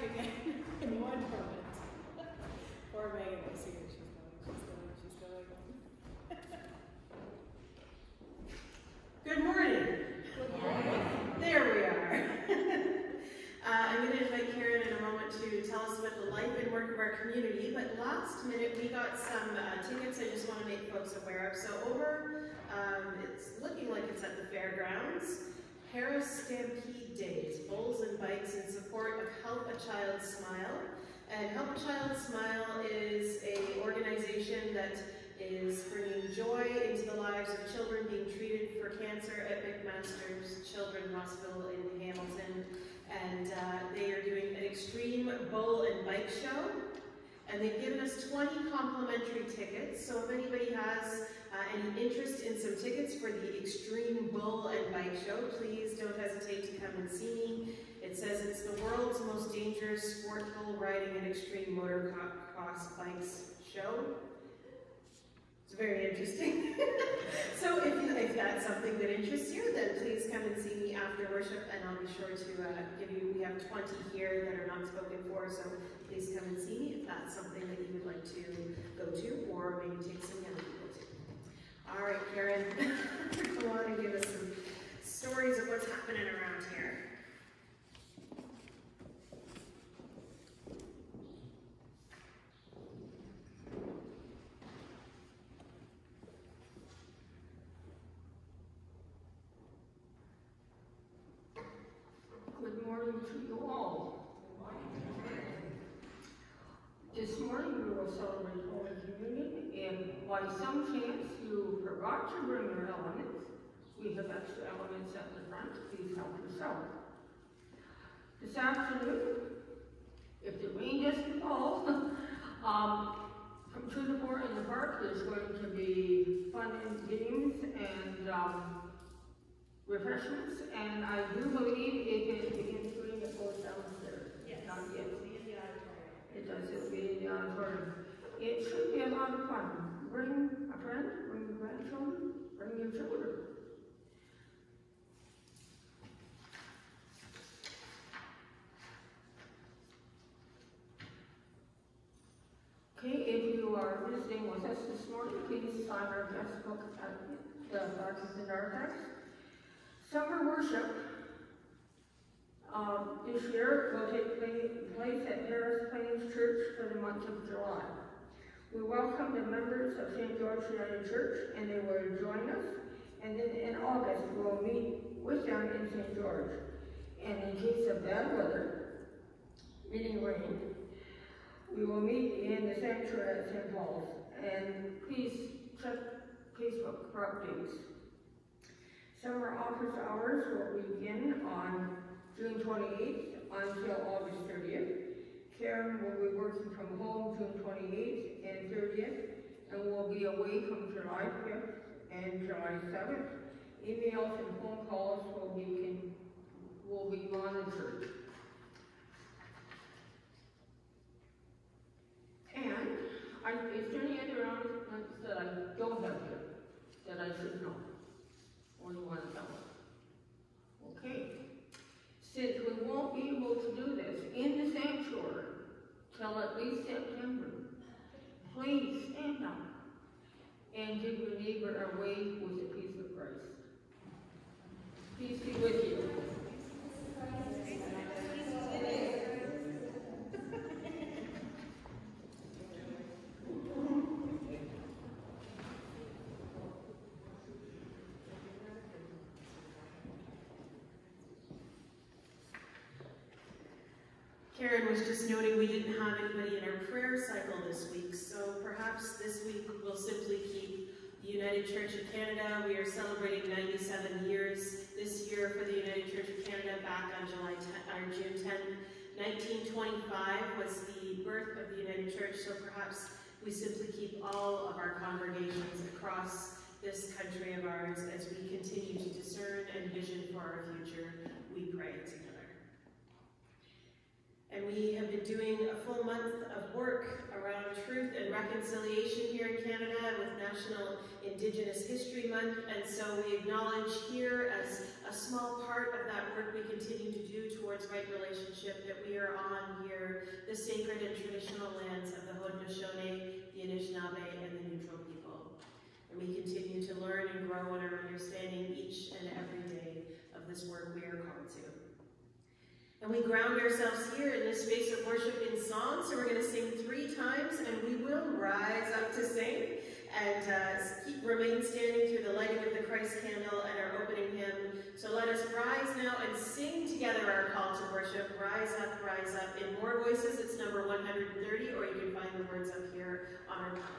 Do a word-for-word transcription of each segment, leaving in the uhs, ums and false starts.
again in one moment. Poor Megan, I see her. She's going, she's going, she's going. Good morning. Good morning. There we are. uh, I'm going to invite Karen in a moment to tell us about the life and work of our community, but last minute we got some uh, tickets I just want to make folks aware of. So over, um, it's looking like it's at the fairgrounds, Harris Stampede Days, Bulls and Bikes in support of Help a Child Smile. And Help a Child Smile is an organization that is bringing joy into the lives of children being treated for cancer at McMaster's Children's Hospital in Hamilton. And uh, they are doing an extreme bull and bike show. And they've given us twenty complimentary tickets. So if anybody has uh, any interest in some tickets for the Extreme Bull and Bike Show, please don't hesitate to come and see me. It says it's the world's most dangerous sport bull riding and extreme motocross bikes show. It's very interesting. So if, if that's something that interests you, then please come and see me after worship, and I'll be sure to uh, give you, we have twenty here that are not spoken for, so please come and see me if that's something that you would like to go to, or maybe take some young people to. All right, Karen, go on and give us some stories of what's happening around here. Good morning to you all. This morning we will celebrate Holy Communion, and by some chance you forgot to bring your elements, we have extra elements at the front. Please help yourself. This afternoon, if the rain doesn't fall, um, from two to four in the park there's going to be fun and games and um, refreshments, and I do believe if it begins to rain, it goes downstairs. Yes. Not yet. It'll be in the auditorium. It does, it'll be in the auditorium. It should be a lot of fun. Bring a friend, bring your grandchildren, bring your children. Okay, if you are visiting with us this morning, please sign our guest book at the Archives and Archives. Summer worship um, this year will take place at Harris Plains Church for the month of July. We welcome the members of Saint George United Church, and they will join us. And then in August, we'll meet with them in Saint George. And in case of bad weather, meaning rain, we will meet in the sanctuary at Saint Paul's. And please check Facebook for updates. Summer office hours will begin on June twenty-eighth until August thirtieth. Karen will be working from home June twenty-eighth and thirtieth, and will be away from July fifth and July seventh. Emails and phone calls will be, will be monitored. And I, is there any other announcements that I don't have here that I should know? Or you want to tell us? Okay. Since we won't be able to do this in the sanctuary till at least September, please stand up and give your neighbor a wave with the peace of Christ. Peace be with you. Karen was just noting we didn't have anybody in our prayer cycle this week, so perhaps this week we'll simply keep the United Church of Canada. We are celebrating ninety-seven years this year for the United Church of Canada, back on July tenth, or June tenth. nineteen twenty-five was the birth of the United Church, so perhaps we simply keep all of our congregations across this country of ours as we continue to discern and vision for our future. We pray together. And we have been doing a full month of work around truth and reconciliation here in Canada with National Indigenous History Month. And so we acknowledge here as a small part of that work we continue to do towards right relationship that we are on here, the sacred and traditional lands of the Haudenosaunee, the Anishinaabe, and the Neutral people. And we continue to learn and grow in our understanding each and every day of this work we are called to. And we ground ourselves here in this space of worship in song, so we're going to sing three times, and we will rise up to sing and uh, keep, remain standing through the lighting of the Christ candle and our opening hymn. So let us rise now and sing together our call to worship. Rise up, rise up. In more voices, it's number one hundred thirty, or you can find the words up here on our PowerPoint.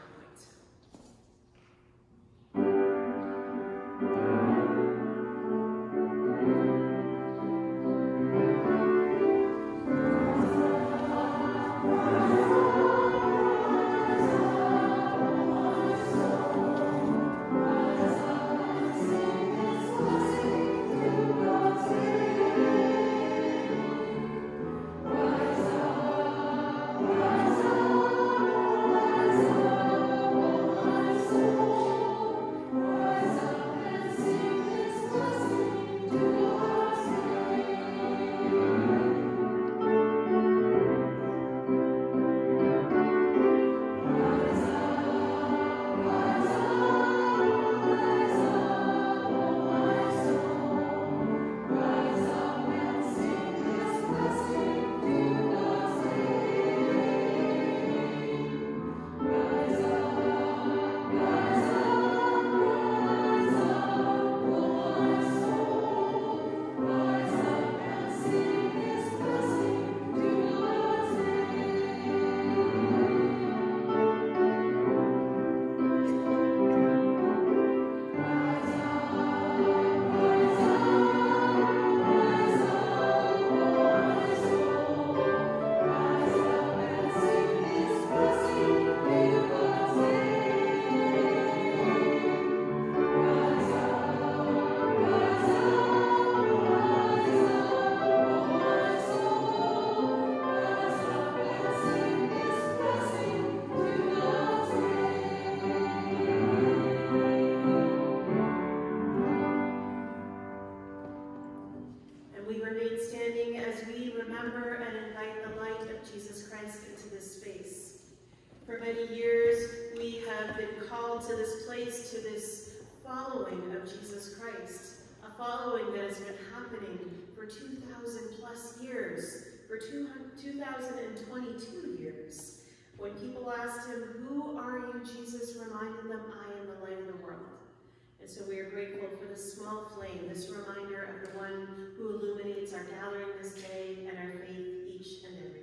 For many years, we have been called to this place, to this following of Jesus Christ, a following that has been happening for two thousand plus years, for two thousand twenty-two years. When people asked him, "Who are you, Jesus?" reminded them, "I am the light of the world." And so we are grateful for this small flame, this reminder of the one who illuminates our gathering this day and our faith each and every day.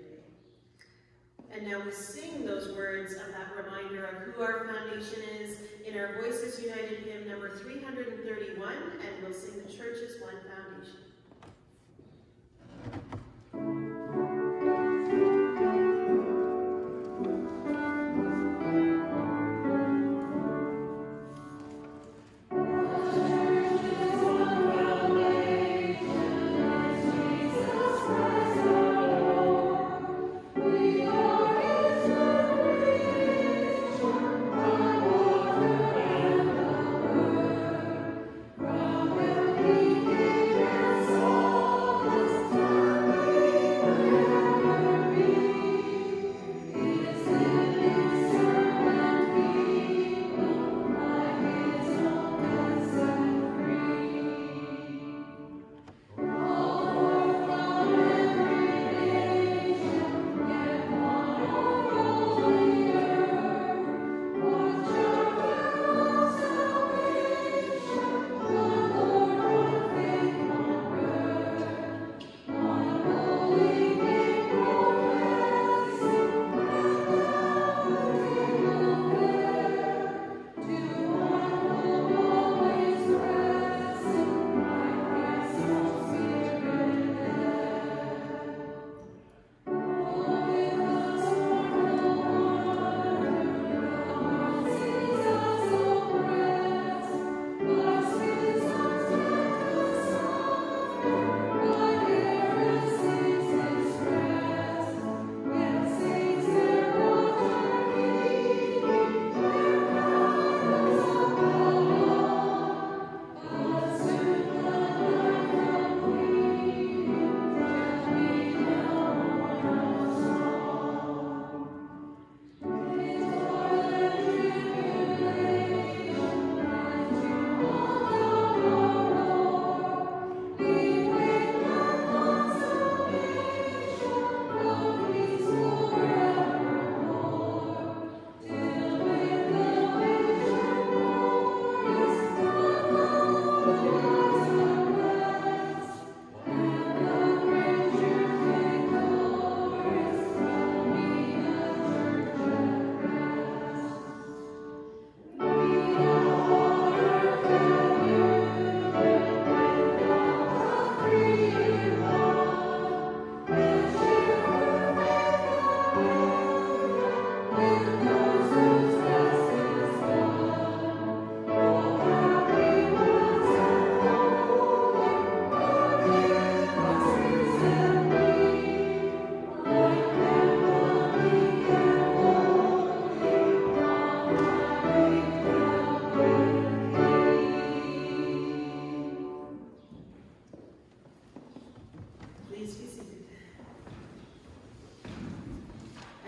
And now we sing those words of that reminder of who our foundation is in our Voices United hymn number three hundred thirty-one, and we'll sing the church's one foundation. Yes.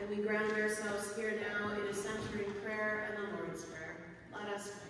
And we ground ourselves here now in a centering prayer and the Lord's Prayer. Let us pray.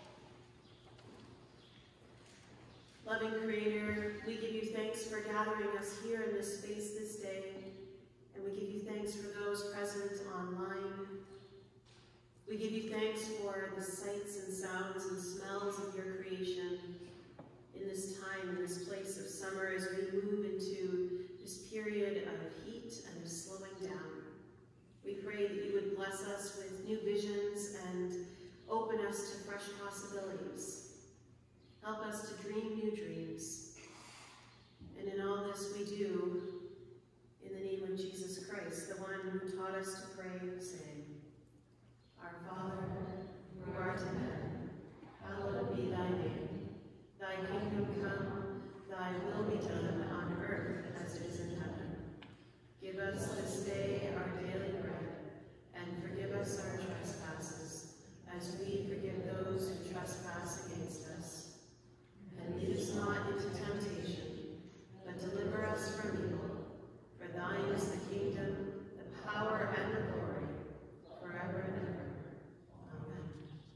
Loving Creator, we give you thanks for gathering us here in this space this day, and we give you thanks for those present online. We give you thanks for the sights and sounds and smells of your creation in this time, in this place of summer, as we move into this period of heat and of slowing down. We pray that you would bless us with new visions and open us to fresh possibilities. Help us to dream new dreams. And in all this we do, in the name of Jesus Christ, the one who taught us to pray, saying, Our Father, who art in heaven, hallowed be thy name. Thy kingdom come, thy will be done on earth as it is in heaven. Give us this day our daily bread, and forgive us our trespasses, as we forgive those who trespass against us. And lead us not into temptation, but deliver us from evil. For thine is the kingdom, the power, and the glory, forever and ever. Amen.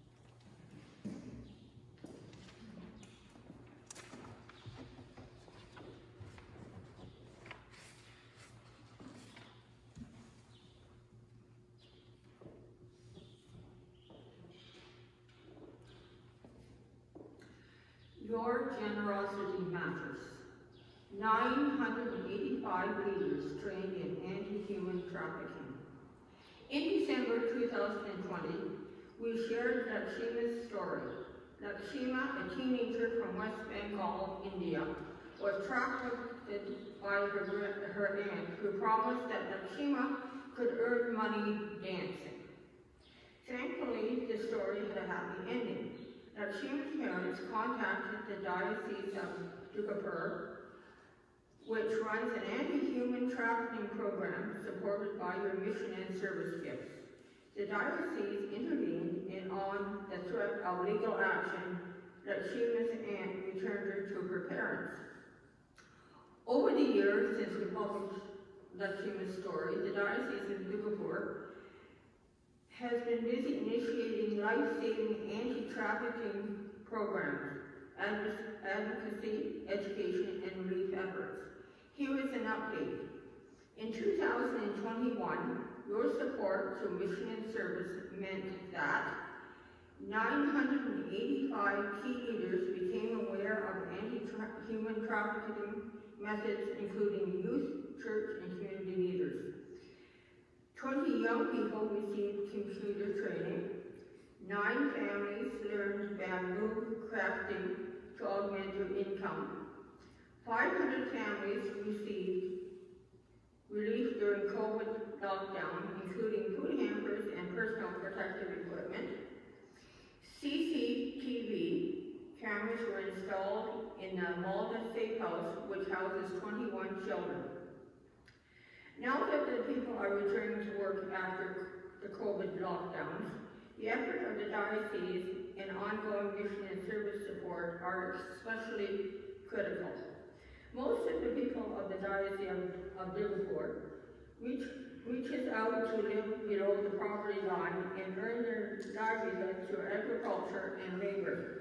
Your generosity matters. nine hundred eighty-five leaders trained in anti-human trafficking. In December two thousand twenty, we shared Lakshima's story. Lakshima, a teenager from West Bengal, India, was trafficked by her, her aunt, who promised that Lakshima could earn money dancing. Thankfully, the story had a happy ending. Lakshima's parents contacted the Diocese of Dugapur, which runs an anti-human trafficking program supported by your mission and service gifts. The diocese intervened and on the threat of legal action, Lakshima's aunt returned her to her parents. Over the years since we published Lakshima's story, the Diocese of Dugapur has been busy initiating life-saving anti-trafficking programs, advocacy, education, and relief efforts. Here is an update. In two thousand twenty-one, your support to mission and service meant that nine hundred eighty-five key leaders became aware of anti-human trafficking methods, including youth, church, and community leaders. twenty young people received computer training. Nine families learned bamboo crafting to augment their income. five hundred families received relief during COVID lockdown, including food hampers and personal protective equipment. C C T V cameras were installed in the Malta Safe House, which houses twenty-one children. Now that the people are returning to work after the COVID lockdowns, the effort of the diocese and ongoing mission and service support are especially critical. Most of the people of the Diocese of, of Liverpool reach, reaches out to live below the poverty line and earn their livelihood through agriculture and labor.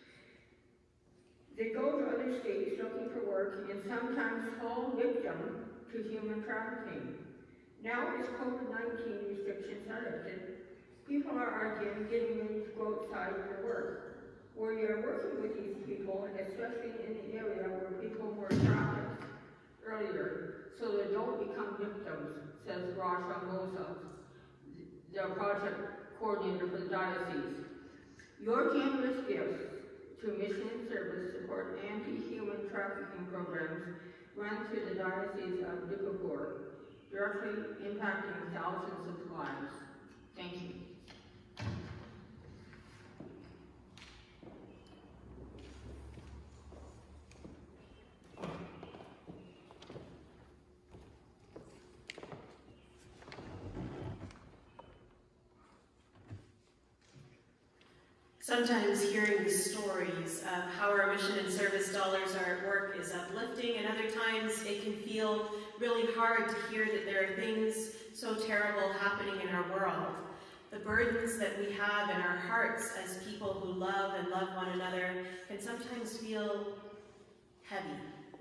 They go to other states looking for work and sometimes fall victim to human trafficking. Now as COVID nineteen restrictions are lifted, people are again getting ready to go outside for work. We are working with these people, especially in the area where people were trafficked earlier, so they don't become victims, says Rasha Mosa, the project coordinator for the diocese. Your generous gifts to mission and service support anti-human trafficking programs run through the Diocese of Dugapur, directly impacting thousands of lives. Thank you. Sometimes hearing the stories of how our mission and service dollars are at work is uplifting, and other times it can feel really hard to hear that there are things so terrible happening in our world. The burdens that we have in our hearts as people who love and love one another can sometimes feel heavy.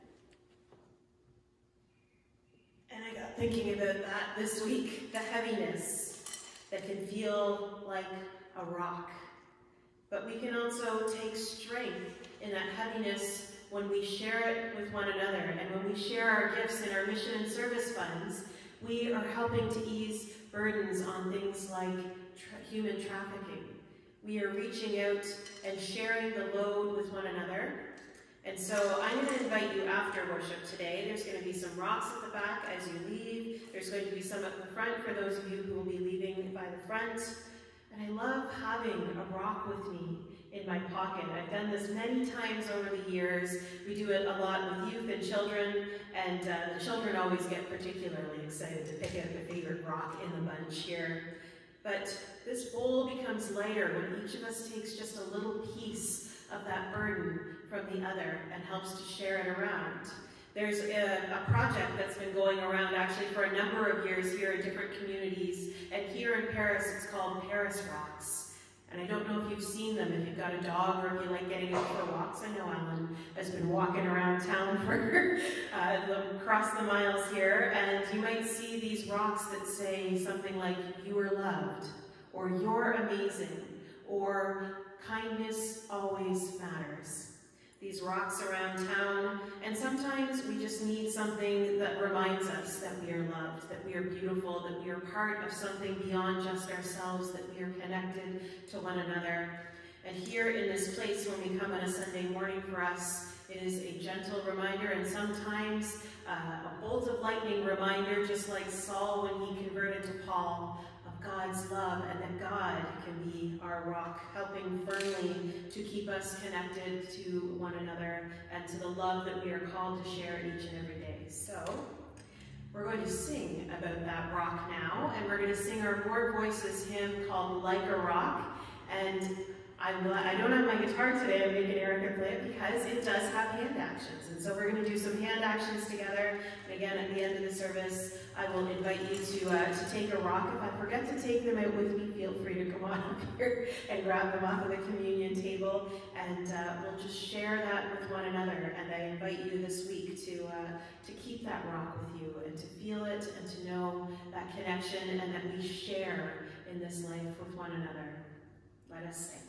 And I got thinking about that this week, the heaviness that can feel like a rock. But we can also take strength in that heaviness when we share it with one another. And when we share our gifts in our mission and service funds, we are helping to ease burdens on things like tra human trafficking. We are reaching out and sharing the load with one another. And so I'm going to invite you after worship today. There's going to be some rocks at the back as you leave. There's going to be some at the front for those of you who will be leaving by the front. And I love having a rock with me in my pocket. I've done this many times over the years. We do it a lot with youth and children, and uh, the children always get particularly excited to pick out the favorite rock in the bunch here. But this bowl becomes lighter when each of us takes just a little piece of that burden from the other and helps to share it around. There's a, a project that's been going around actually for a number of years here in different communities, and here in Paris it's called Paris Rocks. And I don't know if you've seen them, if you've got a dog or if you like getting out for walks. I know Alan has been walking around town for uh, across the miles here, and you might see these rocks that say something like, "You are loved," or "You're amazing," or "Kindness always matters." These rocks around town, and sometimes we just need something that reminds us that we are loved, that we are beautiful, that we are part of something beyond just ourselves, that we are connected to one another. And here in this place, when we come on a Sunday morning, for us, it is a gentle reminder, and sometimes uh, a bolt of lightning reminder, just like Saul when he converted to Paul, of God's love, and that God can be our rock, helping firmly to keep us connected to one another and to the love that we are called to share each and every day. So we're going to sing about that rock now, and we're going to sing our More Voices hymn called Like a Rock. And I'm, I don't have my guitar today, I'm making Erica play it because it does have hand actions. And so we're going to do some hand actions together. And again, at the end of the service, I will invite you to, uh, to take a rock. If I forget to take them out with me, feel free to come on up here and grab them off of the communion table. And uh, we'll just share that with one another. And I invite you this week to, uh, to keep that rock with you and to feel it and to know that connection and that we share in this life with one another. Let us sing.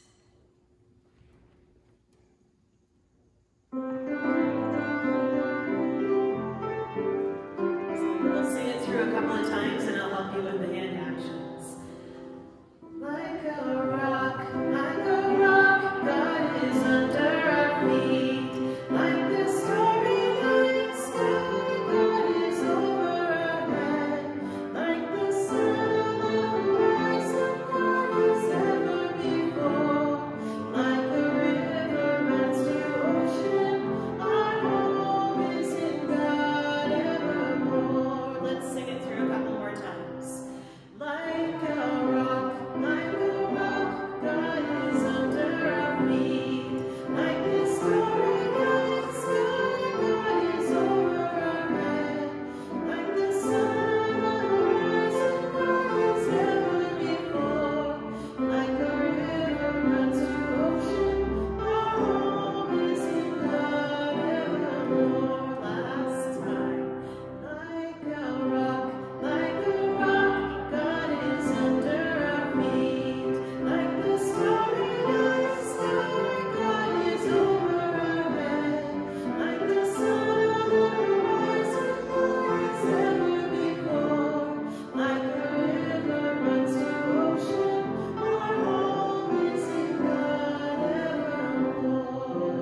We'll sing it through a couple of times and I'll help you with the hand actions. Like a rock, like a rock, God is under our feet. Like the starry night sky, God is over our head. Like the sun on the horizon, God is ever before. Like a river runs to ocean, our home is in God evermore. Let's sing it through a couple more times. Like a rock, like a rock, God is under our feet. Like the starry night sky, God is over our head. Like the sun on the horizon, God is ever before. Like a river runs to ocean, our home is in God evermore. Last time. Like a rock, like a rock, God is under our feet. Like the starry night sky, God is over our head. Like the sun on the horizon, God is ever before. Like a river runs to ocean, our home is in God evermore.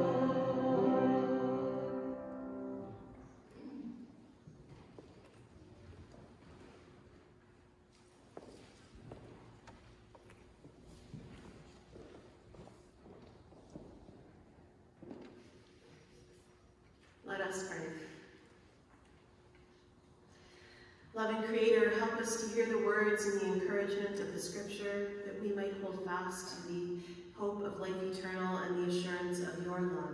Let us pray. Loving Creator, help us to hear the words and the encouragement of the Scripture, that we might hold fast to the hope of life eternal, and the assurance of your love.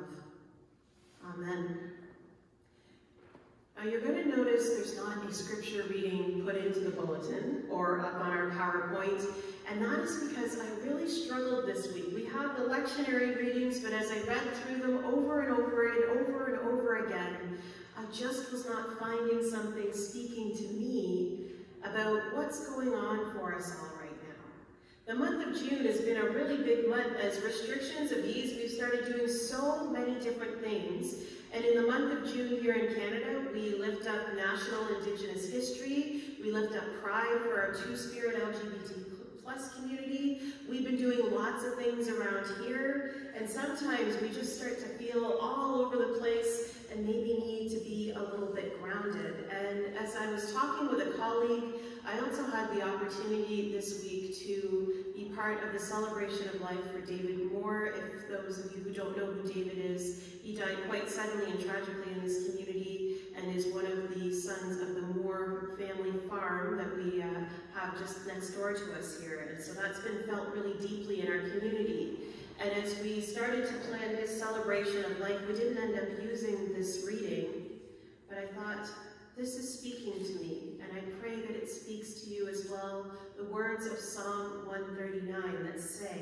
Amen. Now you're going to notice there's not a scripture reading put into the bulletin or up on our PowerPoint, and that is because I really struggled this week. We have the lectionary readings, but as I read through them over and over and over and over again, I just was not finding something speaking to me about what's going on for us all right now. The month of June has been a really big month. As restrictions have eased, we've started doing so many different things. And in the month of June here in Canada, we lift up National Indigenous History, we lift up Pride for our Two-Spirit L G B T plus community. We've been doing lots of things around here, and sometimes we just start to feel all over the place and maybe need to be a little bit grounded. And as I was talking with a colleague, I also had the opportunity this week to be part of the celebration of life for David Moore. If those of you who don't know who David is, he died quite suddenly and tragically in this community and is one of the sons of the Moore family farm that we uh, have just next door to us here. And so that's been felt really deeply in our community. And as we started to plan his celebration of life, we didn't end up using this reading, but I thought, this is speaking to me, and I pray that it speaks to you as well, the words of Psalm one thirty-nine that say,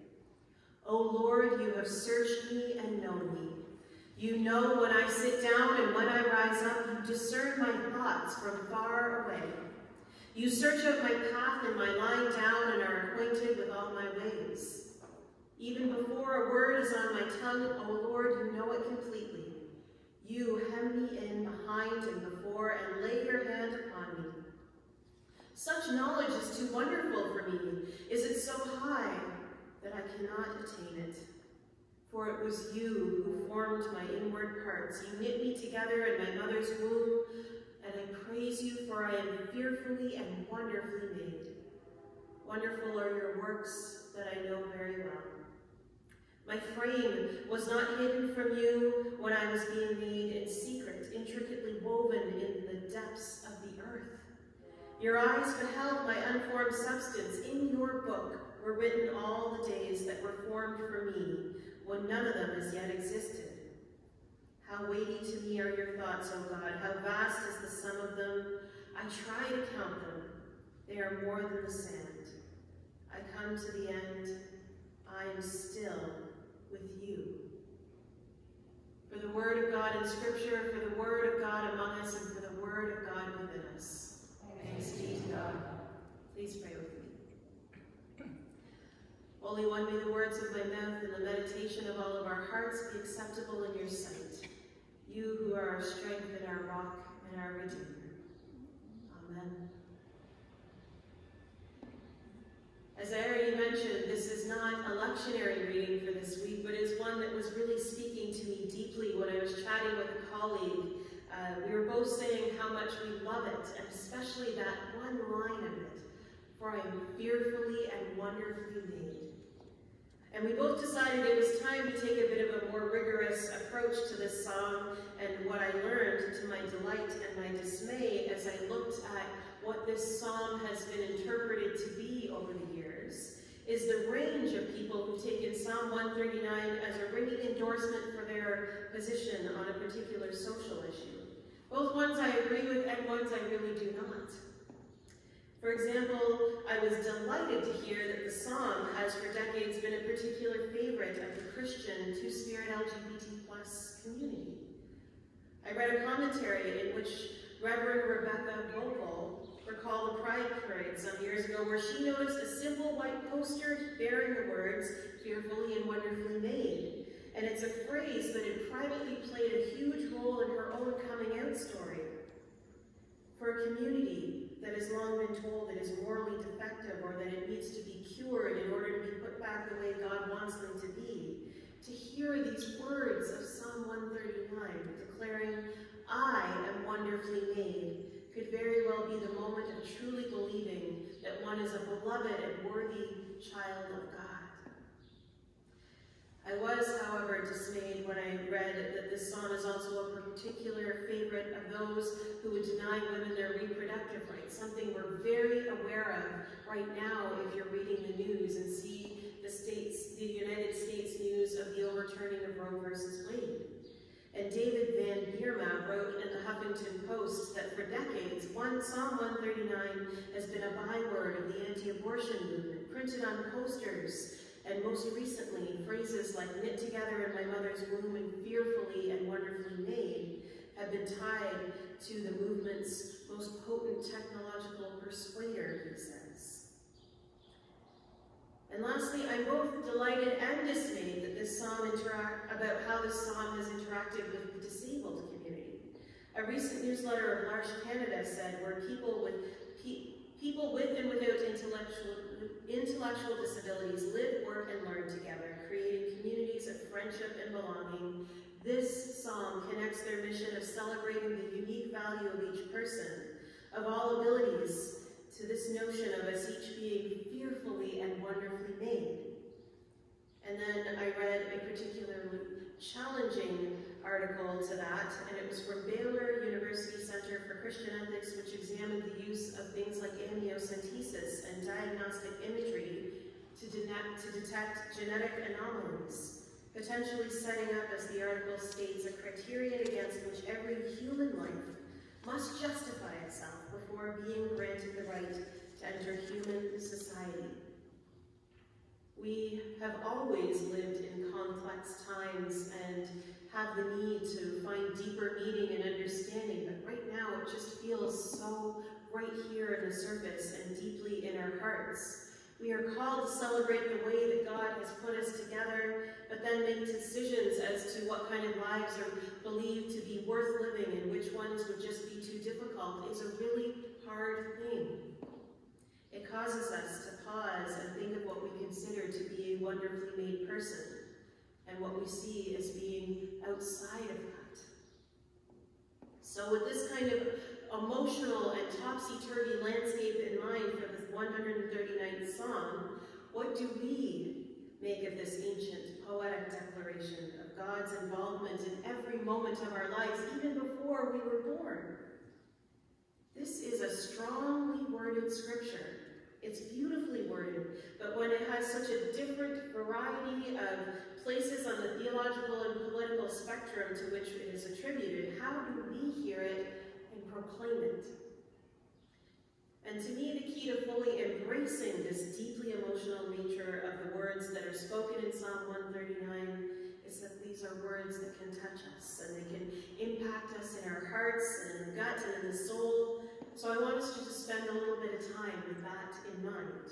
O Lord, you have searched me and known me. You know when I sit down and when I rise up, you discern my thoughts from far away. You search out my path and my lying down and are acquainted with all my ways. Even before a word is on my tongue, O Lord, you know it completely. You hem me in behind and before and lay your hand upon me. Such knowledge is too wonderful for me. Is it so high that I cannot attain it? For it was you who formed my inward parts. You knit me together in my mother's womb, and I praise you, for I am fearfully and wonderfully made. Wonderful are your works that I know very well. My frame was not hidden from you when I was being made in secret, intricately woven in the depths of the earth. Your eyes beheld my unformed substance. In your book were written all the days that were formed for me, when none of them as yet existed. How weighty to me are your thoughts, O God. How vast is the sum of them. I try to count them. They are more than the sand. I come to the end. I am still with you. For the word of God in Scripture, for the word of God among us, and for the word of God within us. Thanks be to God. Please pray with me. Holy One, may the words of my mouth and the meditation of all of our hearts be acceptable in your sight. You who are our strength and our rock and our Redeemer. Amen. As I already mentioned, this is not a lectionary reading for this week, but is one that was really speaking to me deeply when I was chatting with a colleague. Uh, we were both saying how much we love it, and especially that one line of it, for I am fearfully and wonderfully made. And we both decided it was time to take a bit of a more rigorous approach to this psalm, and what I learned, to my delight and my dismay, as I looked at what this psalm has been interpreted to be over the years, is the range of people who've taken Psalm one thirty-nine as a ringing endorsement for their position on a particular social issue. Both ones I agree with and ones I really do not. For example, I was delighted to hear that the psalm has for decades been a particular favorite of the Christian Two-Spirit L G B T plus community. I read a commentary in which Reverend Rebecca Gopal recalled a pride parade some years ago where she noticed a simple white poster bearing the words, fearfully and wonderfully made. And it's a phrase that had privately played a huge role in her own coming out story. For a community that has long been told it is morally defective or that it needs to be cured in order to be put back the way God wants them to be, to hear these words of Psalm one thirty-nine declaring, I am wonderfully made, could very well be the moment of truly believing that one is a beloved and worthy child of God. I was, however, dismayed when I read that this psalm is also a particular favorite of those who would deny women their reproductive rights, something we're very aware of right now if you're reading the news and see the states the United States news of the overturning of Roe versus Wade. And David Van Bierma wrote in the Huffington Post that for decades, one Psalm one thirty-nine has been a byword of the anti-abortion movement, printed on posters, and most recently, phrases like knit together in my mother's womb and fearfully and wonderfully made have been tied to the movement's most potent technological persuader, he says. And lastly, I'm both delighted and dismayed that this psalm interact about how this psalm has interacted with the disabled community. A recent newsletter of L'Arche Canada said, where people with pe people with and without intellectual intellectual disabilities live, work, and learn together, creating communities of friendship and belonging. This psalm connects their mission of celebrating the unique value of each person, of all abilities, to this notion of us each being fearfully and wonderfully made. And then I read a particularly challenging article to that, and it was from Baylor University Center for Christian Ethics, which examined the use of things like amniocentesis and diagnostic imagery to, de to detect genetic anomalies, potentially setting up, as the article states, a criterion against which every human life must justify itself before being granted the right to enter human society. We have always lived in complex times and have the need to find deeper meaning and understanding, but right now it just feels so right here in the surface and deeply in our hearts. We are called to celebrate the way that God has put us together, but then make decisions as to what kind of lives are believed to be worth living and which ones would just be too difficult is a really hard thing. It causes us to pause and think of what we consider to be a wonderfully made person and what we see as being outside of that. So with this kind of emotional and topsy-turvy landscape in mind for the one hundred thirty-ninth Psalm, what do we make of this ancient poetic declaration of God's involvement in every moment of our lives, even before we were born? This is a strongly worded scripture. It's beautifully worded, but when it has such a different variety of places on the theological and political spectrum to which it is attributed, how do we hear it and proclaim it? And to me, the key to fully embracing this deeply emotional nature of the words that are spoken in Psalm one thirty-nine is that these are words that can touch us and they can impact us in our hearts and in the gut and in the soul. So I want us to just spend a little bit of time with that in mind.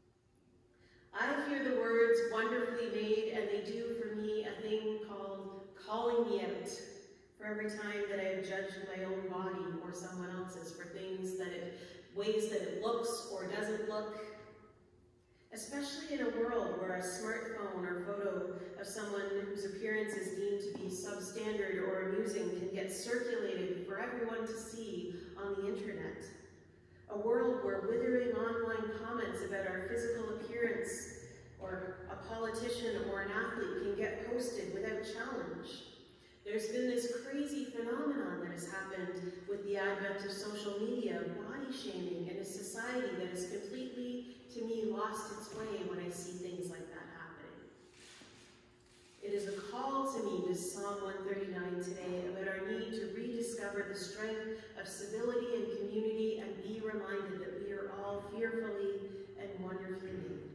I hear the words wonderfully made, and they do for me a thing called calling me out for every time that I have judged my own body or someone else's for things that it, ways that it looks or doesn't look. Especially in a world where a smartphone or photo of someone whose appearance is deemed to be substandard or amusing can get circulated for everyone to see on the internet. A world where withering online comments about our physical appearance or a politician or an athlete can get posted without challenge. There's been this crazy phenomenon that has happened with the advent of social media, body shaming in a society that has completely, to me, lost its way when I see things like that happening. It is a call to me, this Psalm one thirty-nine today, about our need to rediscover the strength of civility and community and be reminded that we are all fearfully and wonderfully made.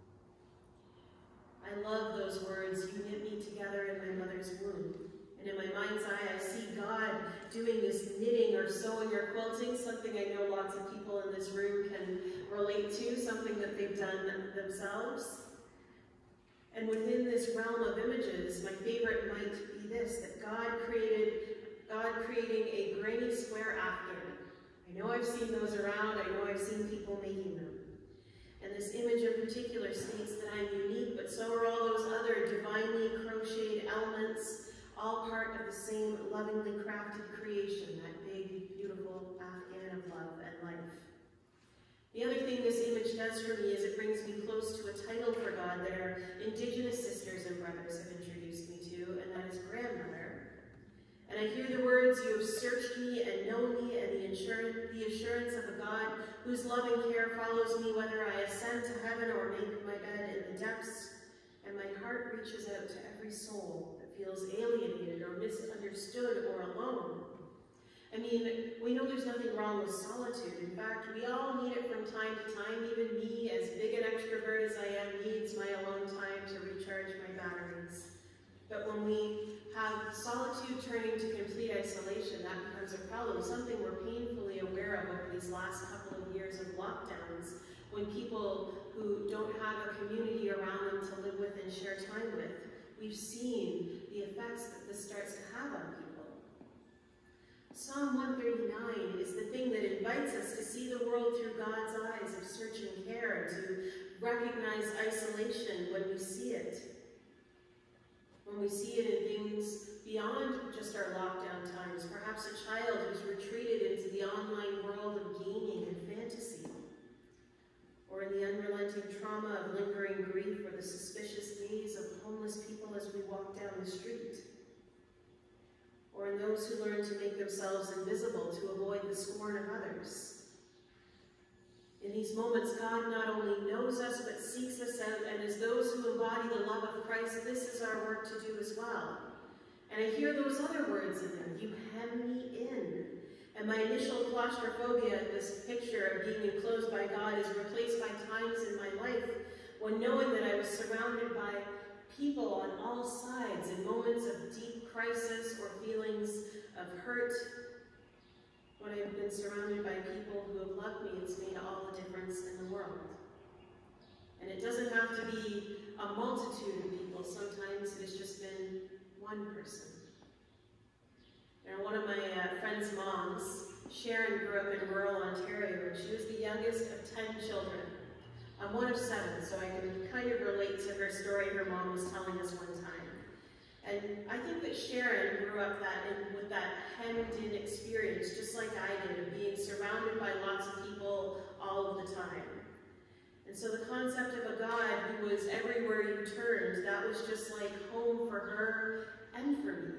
I love those words, you knit me together in my mother's womb. And in my mind's eye, I see God doing this knitting or sewing or quilting, something I know lots of people in this room can relate to, something that they've done themselves. And within this realm of images, my favorite might be this, that God created, God creating a granny square afghan. I know I've seen those around, I know I've seen people making them. And this image in particular states that I'm unique, but so are all those other divinely crocheted elements, all part of the same lovingly crafted creation, that big, beautiful Afghan of love and life. The other thing this image does for me is it brings me close to a title for God that our Indigenous sisters and brothers have introduced me to, and that is grandmother. And I hear the words, you have searched me and known me, and the assurance, the assurance of a God whose loving care follows me whether I ascend to heaven or make my bed in the depths. and my heart reaches out to every soul that feels alienated or misunderstood or alone. I mean, we know there's nothing wrong with solitude. In fact, we all need it from time to time. Even me, as big an extrovert as I am, needs my alone time to recharge my batteries. But when we have solitude turning to complete isolation, that becomes a problem, something we're painfully aware of over these last couple of years of lockdowns, when people who don't have a community around them to live with and share time with, we've seen the effects that this starts to have on people. Psalm one thirty-nine is the thing that invites us to see the world through God's eyes of searching care, to recognize isolation when we see it. When we see it in things beyond just our lockdown times, perhaps a child who's retreated into the online world of gaming and fantasy, or in the unrelenting trauma of lingering grief or the suspicious gaze of homeless people as we walk down the street, or in those who learn to make themselves invisible to avoid the scorn of others. In these moments, God not only knows us, but seeks us out, and as those who embody the love of Christ, this is our work to do as well. And I hear those other words in there, you hem me in. And my initial claustrophobia at this picture of being enclosed by God is replaced by times in my life when knowing that I was surrounded by people on all sides in moments of deep crisis or feelings of hurt. When I've been surrounded by people who have loved me, it's made all the difference in the world. And it doesn't have to be a multitude of people. Sometimes it's just been one person. Now, one of my uh, friend's moms, Sharon, grew up in rural Ontario, and she was the youngest of ten children. I'm one of seven, so I can kind of relate to her story her mom was telling us one time. And I think that Sharon grew up that in, with that hemmed-in experience, just like I did, of being surrounded by lots of people all of the time. And so the concept of a God who was everywhere you turned, that was just like home for her and for me.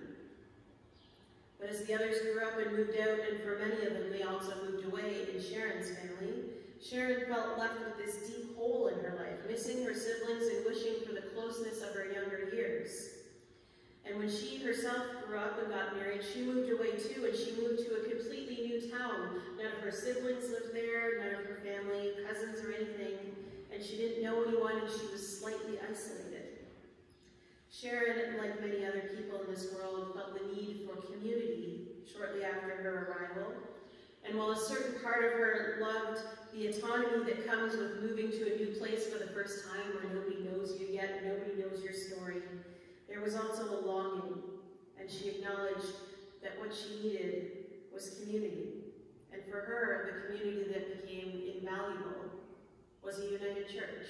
But as the others grew up and moved out, and for many of them they also moved away in Sharon's family, Sharon felt left with this deep hole in her life, missing her siblings and wishing for the closeness of her younger years. And when she herself grew up and got married, she moved away too, and she moved to a completely new town. None of her siblings lived there, none of her family, cousins or anything, and she didn't know anyone, and she was slightly isolated. Sharon, like many other people in this world, felt the need for community shortly after her arrival. And while a certain part of her loved the autonomy that comes with moving to a new place for the first time where nobody knows you yet, nobody knows your story, there was also a longing, and she acknowledged that what she needed was community. And for her, the community that became invaluable was a united church.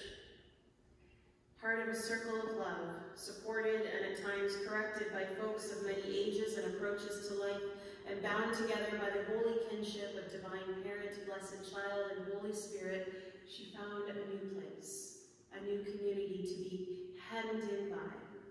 Part of a circle of love, supported and at times corrected by folks of many ages and approaches to life, and bound together by the holy kinship of divine parent, blessed child, and Holy Spirit, she found a new place, a new community to be hemmed in by.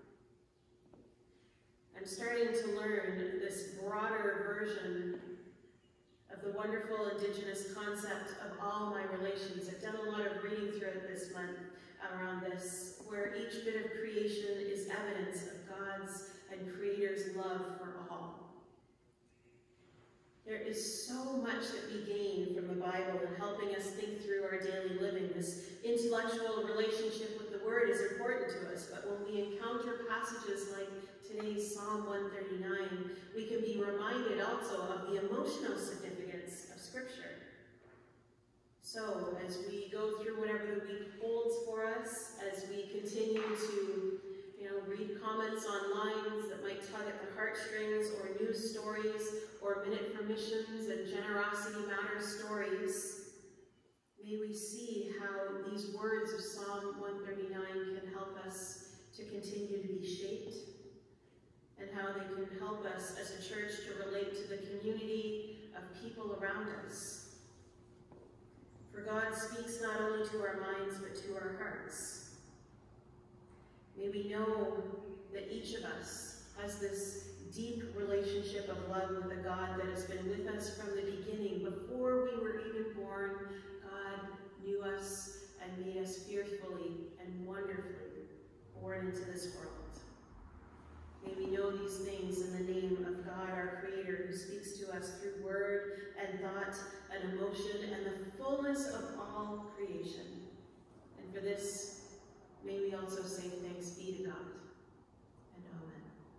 I'm starting to learn this broader version of the wonderful Indigenous concept of all my relations. I've done a lot of reading throughout this month around this, where each bit of creation is evidence of God's and Creator's love for all. There is so much that we gain from the Bible in helping us think through our daily living. This intellectual relationship with the Word is important to us, but when we encounter passages like today's Psalm one thirty-nine, we can be reminded also of the emotional significance of Scripture. So, as we go through whatever the week holds for us, as we continue to you know, read comments online that might tug at the heartstrings, or news stories, or Minute for Missions and Generosity Matters stories, may we see how these words of Psalm one thirty-nine can help us to continue to be shaped, and how they can help us as a church to relate to the community of people around us. For God speaks not only to our minds, but to our hearts. May we know that each of us has this deep relationship of love with a God that has been with us from the beginning. Before we were even born, God knew us and made us fearfully and wonderfully, born into this world. May we know these things in the name of God, our Creator, who speaks to us through word and thought and emotion and the fullness of all creation. And for this, may we also say thanks be to God. And amen.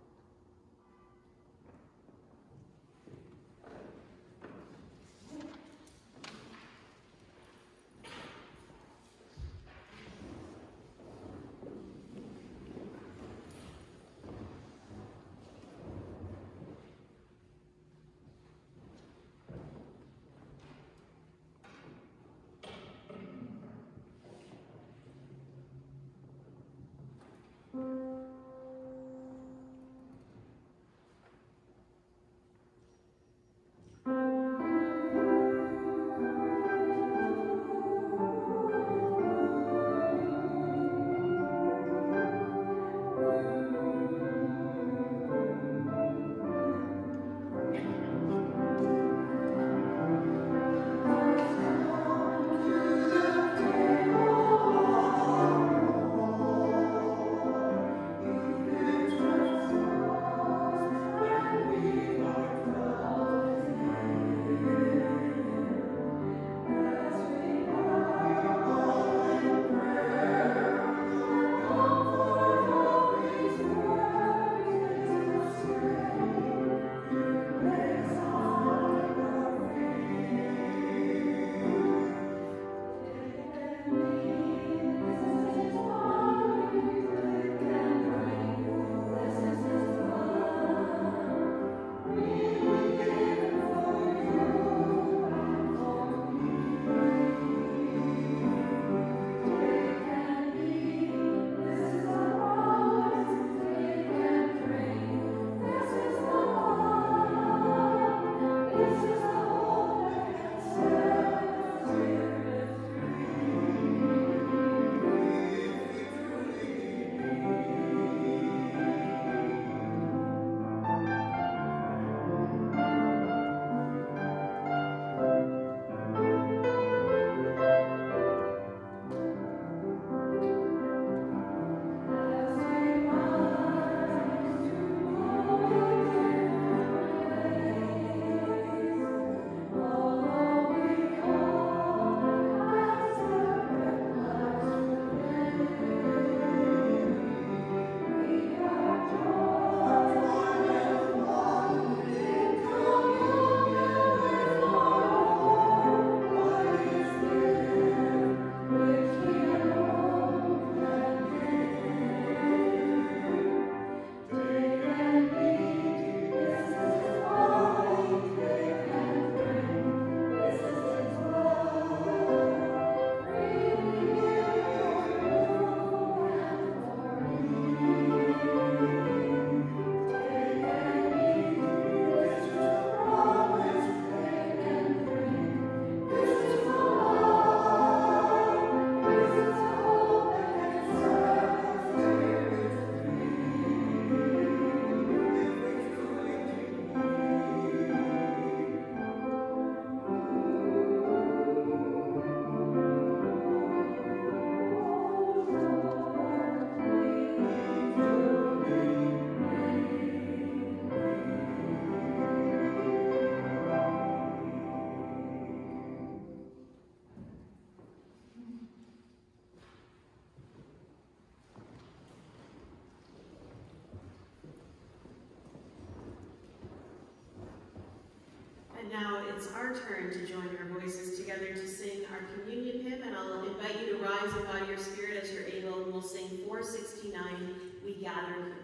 Now it's our turn to join our voices together to sing our communion hymn, and I'll invite you to rise in body or spirit as you're able, and we'll sing four sixty-nine, We Gather Here.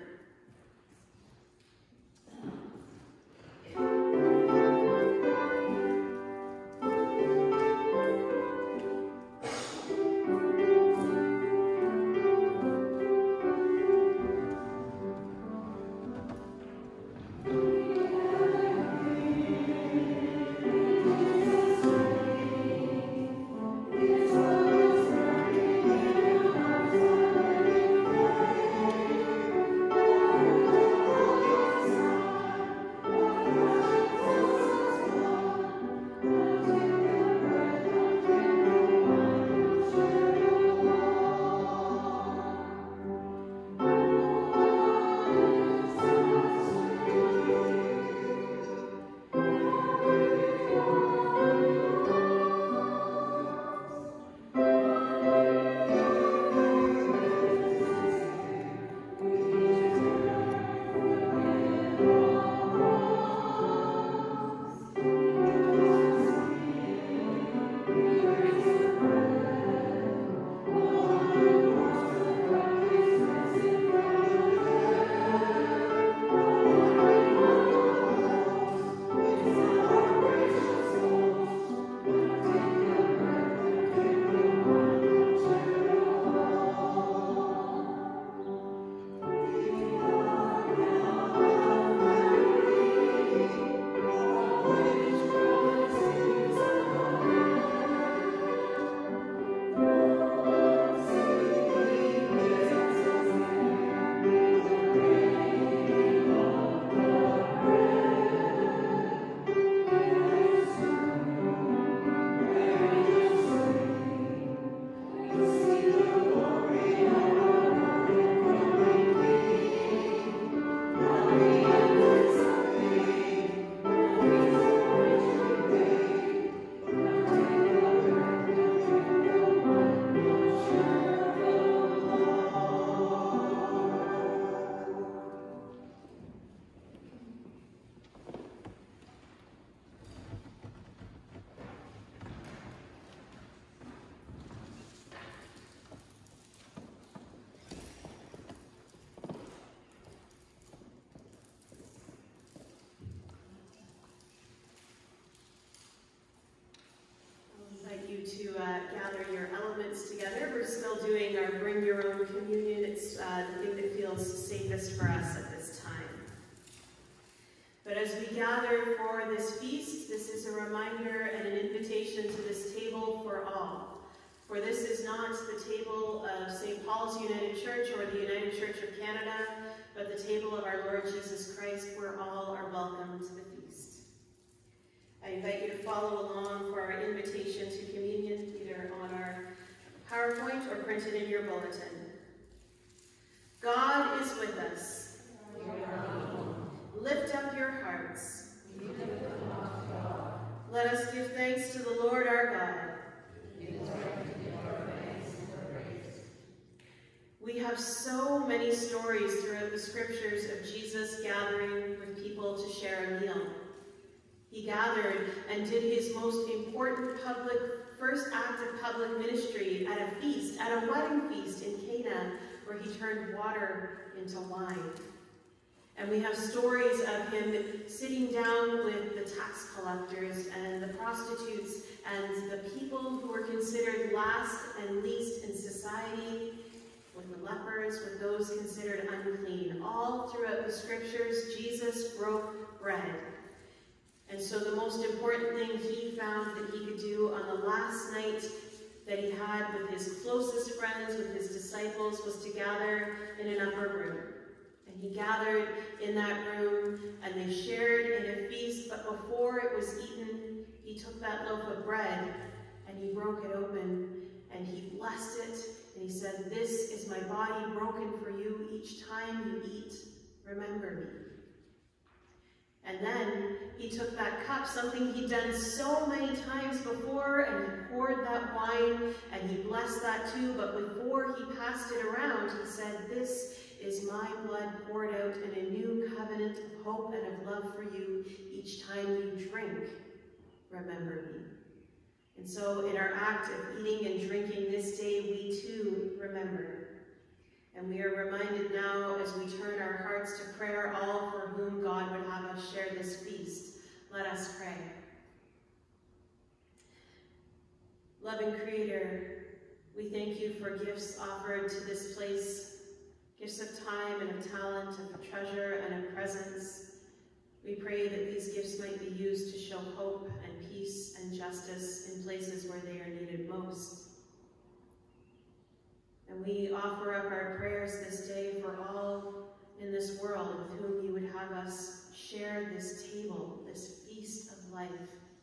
Thank you. to uh, gather your elements together. We're still doing our bring your own communion. It's uh, the thing that feels safest for us at this time. But as we gather for this feast, this is a reminder and an invitation to this table for all. For this is not the table of Saint Paul's United Church or the United Church of Canada, but the table of our Lord Jesus Christ, where all are welcome to the feast. I invite you to follow along for our invitation to communion, either on our PowerPoint or printed in your bulletin. God is with us. Lift up your hearts. Let us give thanks to the Lord our God. We have so many stories throughout the scriptures of Jesus gathering with people to share a meal. He gathered and did his most important public, first act of public ministry at a feast, at a wedding feast in Cana, where he turned water into wine. And we have stories of him sitting down with the tax collectors and the prostitutes and the people who were considered last and least in society, with the lepers, with those considered unclean. All throughout the scriptures, Jesus broke bread. And so the most important thing he found that he could do on the last night that he had with his closest friends, with his disciples, was to gather in an upper room. And he gathered in that room, and they shared in a feast, but before it was eaten, he took that loaf of bread, and he broke it open, and he blessed it, and he said, "This is my body broken for you. Each time you eat, remember me." And then he took that cup, something he'd done so many times before, and he poured that wine, and he blessed that too, but before he passed it around, he said, "This is my blood poured out in a new covenant of hope and of love for you. Each time you drink, remember me." And so in our act of eating and drinking this day, we too remember. And we are reminded now as we turn our hearts to prayer, all for whom God would have us share this feast. Let us pray. Loving Creator, we thank you for gifts offered to this place, gifts of time and of talent, of treasure and of presence. We pray that these gifts might be used to show hope and peace and justice in places where they are needed most. And we offer up our prayers this day for all in this world with whom you would have us share this table, this feast of life.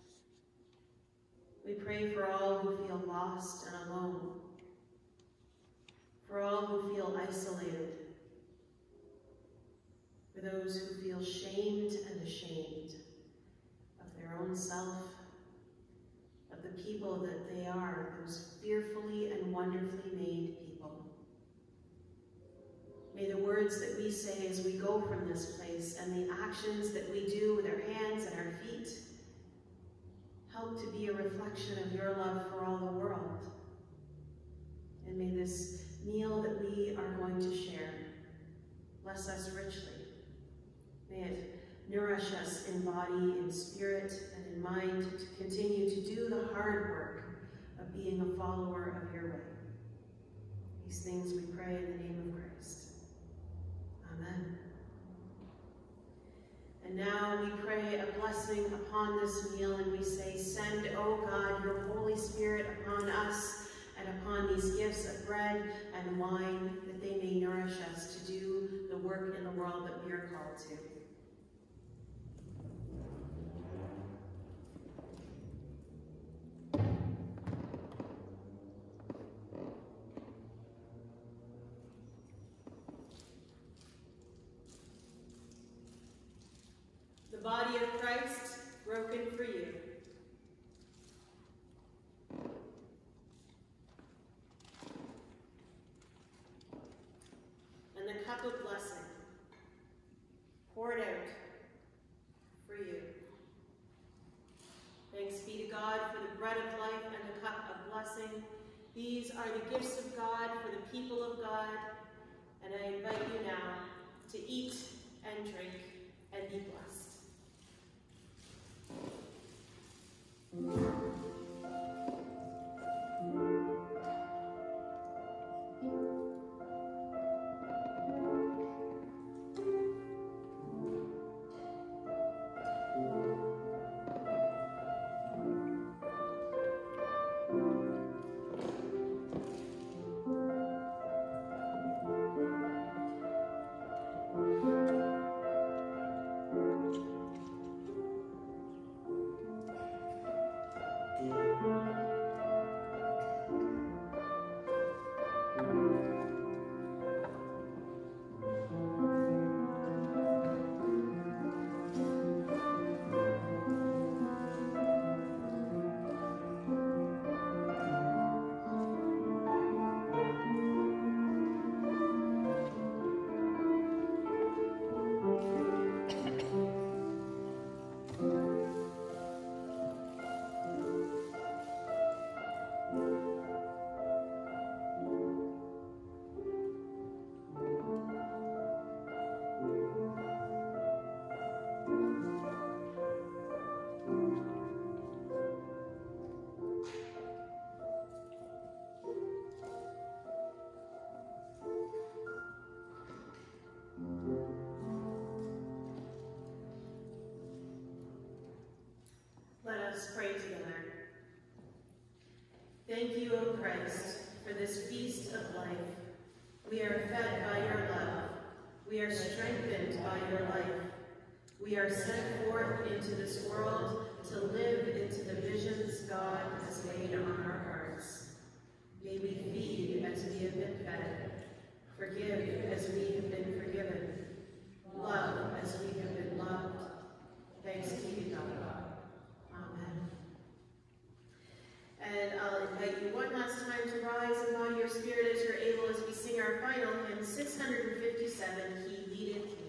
We pray for all who feel lost and alone, for all who feel isolated, for those who feel shamed and ashamed of their own self, of the people that they are, those fearfully and wonderfully made people. May the words that we say as we go from this place and the actions that we do with our hands and our feet help to be a reflection of your love for all the world. And may this meal that we are going to share bless us richly. May it nourish us in body, in spirit, and in mind to continue to do the hard work of being a follower of your way. These things we pray in the name of Christ. Amen. And now we pray a blessing upon this meal, and we say, "Send, O God, your Holy Spirit upon us and upon these gifts of bread and wine, that they may nourish us to do the work in the world that we are called to." The body of Christ broken for you. And the cup of blessing poured out for you. Thanks be to God for the bread of life and the cup of blessing. These are the gifts of God for the people of God. And I invite you now to eat and drink and be blessed. Thank you. in Christ for this feast of life. We are fed by your love. We are strengthened by your life. We are sent forth into this world to live into the visions God has laid on our hearts. May we feed as we have been fed, forgive as we have been forgiven, love as we have been loved. Thanks be to God. Amen. And I'll invite you one last time to rise and bow your spirit as you're able as we sing our final hymn, six hundred fifty-seven, He Leadeth Me.